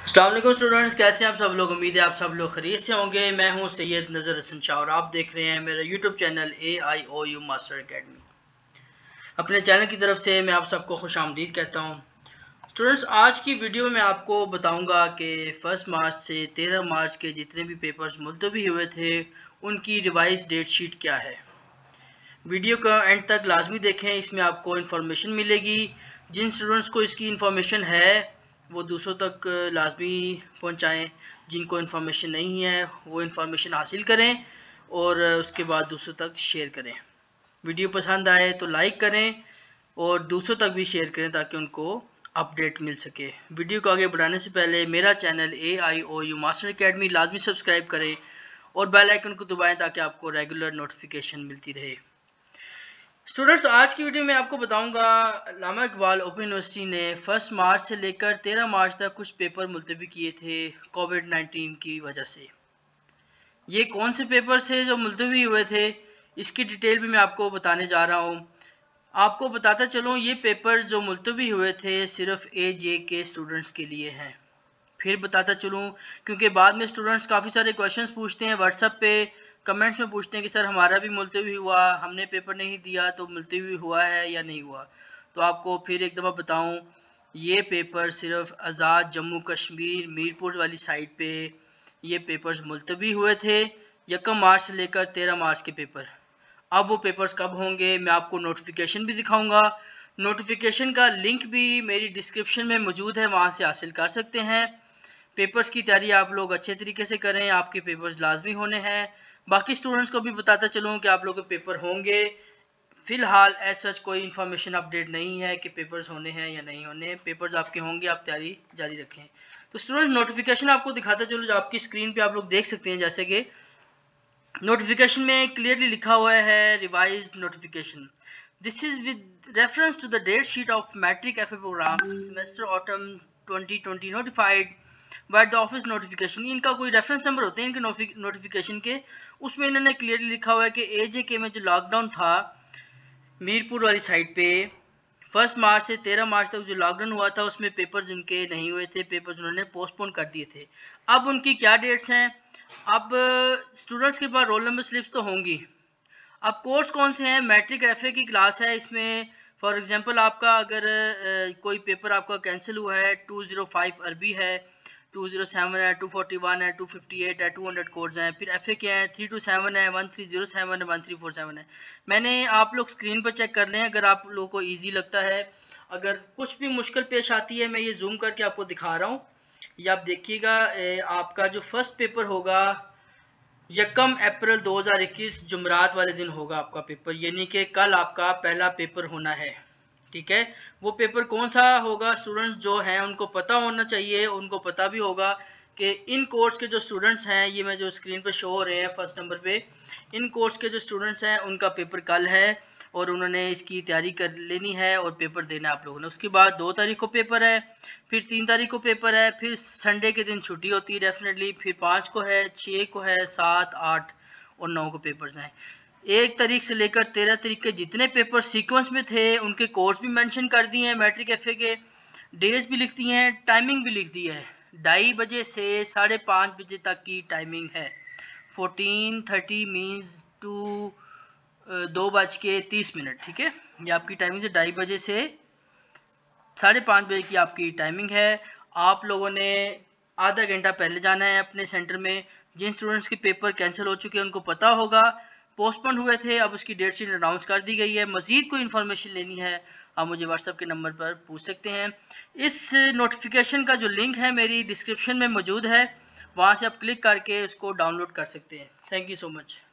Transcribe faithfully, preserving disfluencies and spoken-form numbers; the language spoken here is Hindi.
अस्सलाम वालेकुम स्टूडेंट्स, कैसे हैं आप सब लोग। उम्मीद है आप सब लोग खैरियत से होंगे। मैं हूं सैयद नज़र हसन शाह और आप देख रहे हैं मेरा YouTube channel A I O U master academy. अपने चैनल की तरफ से मैं आप सबको खुश आमदीद कहता हूं। स्टूडेंट्स, आज की वीडियो में आपको बताऊंगा कि फर्स्ट मार्च से तेरह मार्च के जितने भी पेपर्स मुलतवी हुए थे उनकी रिवाइज डेट शीट क्या है। वीडियो का एंड तक लाजमी देखें, इसमें आपको इन्फॉर्मेशन मिलेगी। जिन स्टूडेंट्स को इसकी इन्फॉर्मेशन है वो दूसरों तक लाजमी पहुंचाएं। जिनको इन्फॉर्मेशन नहीं है वो इन्फॉर्मेशन हासिल करें और उसके बाद दूसरों तक शेयर करें। वीडियो पसंद आए तो लाइक करें और दूसरों तक भी शेयर करें ताकि उनको अपडेट मिल सके। वीडियो को आगे बढ़ाने से पहले मेरा channel A I O U master academy लाजमी सब्सक्राइब करें और बेल आइकन को दबाएं ताकि आपको रेगुलर नोटिफिकेशन मिलती रहे। स्टूडेंट्स, आज की वीडियो में आपको बताऊंगा अल्लामा इकबाल ओपन यूनिवर्सिटी ने फर्स्ट मार्च से लेकर तेरह मार्च तक कुछ पेपर मुलतवी किए थे कोविड नाइन्टीन की वजह से। ये कौन से पेपर थे जो मुलतवी हुए थे, इसकी डिटेल भी मैं आपको बताने जा रहा हूँ। आपको बताता चलूँ, ये पेपर जो मुलतवी हुए थे सिर्फ ए जे के स्टूडेंट्स के लिए हैं। फिर बताता चलूँ क्योंकि बाद में स्टूडेंट्स काफ़ी सारे क्वेश्चंस पूछते हैं, व्हाट्सएप पे कमेंट्स में पूछते हैं कि सर हमारा भी मुलतवी हुआ, हमने पेपर नहीं दिया तो मुलतवी हुआ है या नहीं हुआ। तो आपको फिर एक दफ़ा बताऊं, ये पेपर सिर्फ आज़ाद जम्मू कश्मीर मीरपुर वाली साइड पे ये पेपर्स मुलतवी हुए थे। यकम मार्च से लेकर तेरह मार्च के पेपर। अब वो पेपर्स कब होंगे मैं आपको नोटिफिकेशन भी दिखाऊंगा। नोटिफिकेशन का लिंक भी मेरी डिस्क्रिप्शन में मौजूद है, वहाँ से हासिल कर सकते हैं। पेपर्स की तैयारी आप लोग अच्छे तरीके से करें, आपके पेपर्स लाजमी होने हैं। बाकी स्टूडेंट्स को भी बताता चलूँ कि आप लोगों के पेपर होंगे। फ़िलहाल एज सच कोई इन्फॉर्मेशन अपडेट नहीं है कि पेपर्स होने हैं या नहीं होने हैं। पेपर्स आपके होंगे, आप तैयारी जारी रखें। तो स्टूडेंट्स, नोटिफिकेशन आपको दिखाता चलूँ जो आपकी स्क्रीन पे आप लोग देख सकते हैं। जैसे कि नोटिफिकेशन में क्लियरली लिखा हुआ है revised notification, this is with reference to the date sheet of matric F A programme semester autumn twenty twenty notified by the office notification. इनका कोई रेफरेंस नंबर होते हैं इनके नोटिफिकेशन के, उसमें इन्होंने क्लियरली लिखा हुआ है कि ए जे के में जो लॉकडाउन था मीरपुर वाली साइड पे फर्स्ट मार्च से तेरह मार्च तक जो लॉकडाउन हुआ था उसमें पेपर्स उनके नहीं हुए थे, पेपर्स उन्होंने पोस्टपोन कर दिए थे। अब उनकी क्या डेट्स हैं। अब स्टूडेंट्स के पास रोल नंबर स्लिप्स तो होंगी। अब कोर्स कौन से हैं, मैट्रिक एफ ए की क्लास है। इसमें फॉर एग्जांपल आपका अगर आ, कोई पेपर आपका कैंसिल हुआ है, टू ज़ीरो फाइव अरबी है, टू ज़ीरो सेवन है, टू फोर्टी वन है, टू फिफ्टी एट है, टू हंड्रेड कोड्स हैं। फिर एफ ए के हैं, थ्री टू सेवन है, वन थ्री ज़ीरो सेवन है, वन थ्री फोर सेवन है। मैंने आप लोग स्क्रीन पर चेक कर लें अगर आप लोगों को ईजी लगता है। अगर कुछ भी मुश्किल पेश आती है मैं ये जूम करके आपको दिखा रहा हूँ। ये आप देखिएगा, आपका जो फर्स्ट पेपर होगा यकम अप्रैल दो हज़ार इक्कीस जुमरात वाले दिन होगा आपका पेपर, यानी कि कल आपका पहला पेपर होना है। ठीक है, वो पेपर कौन सा होगा स्टूडेंट्स जो हैं उनको पता होना चाहिए। उनको पता भी होगा कि इन कोर्स के जो स्टूडेंट्स हैं, ये मैं जो स्क्रीन पर शो हो रहे हैं फर्स्ट नंबर पे, इन कोर्स के जो स्टूडेंट्स हैं उनका पेपर कल है और उन्होंने इसकी तैयारी कर लेनी है और पेपर देना है आप लोगों ने। उसके बाद दो तारीख को पेपर है, फिर तीन तारीख को पेपर है, फिर संडे के दिन छुट्टी होती है डेफिनेटली, फिर पाँच को है, छः को है, सात आठ और नौ को पेपर्स हैं। एक तारीख से लेकर तेरह तारीख के जितने पेपर सीक्वेंस में थे उनके कोर्स भी मेंशन कर दिए हैं, मैट्रिक एफ ए के डेज भी लिख दिए हैं, टाइमिंग भी लिख दी है। ढाई बजे से साढ़े पाँच बजे तक की टाइमिंग है। फोर्टीन थर्टी मीन्स टू दो बज के तीस मिनट। ठीक है, ये आपकी टाइमिंग से ढाई बजे से साढ़े पाँच बजे की आपकी टाइमिंग है। आप लोगों ने आधा घंटा पहले जाना है अपने सेंटर में। जिन स्टूडेंट्स के पेपर कैंसिल हो चुके हैं उनको पता होगा, पोस्टपोन हुए थे, अब उसकी डेट शीट अनाउंस कर दी गई है। मज़ीद कोई इन्फॉर्मेशन लेनी है आप मुझे व्हाट्सएप के नंबर पर पूछ सकते हैं। इस नोटिफिकेशन का जो लिंक है मेरी डिस्क्रिप्शन में मौजूद है, वहाँ से आप क्लिक करके उसको डाउनलोड कर सकते हैं। Thank you so much.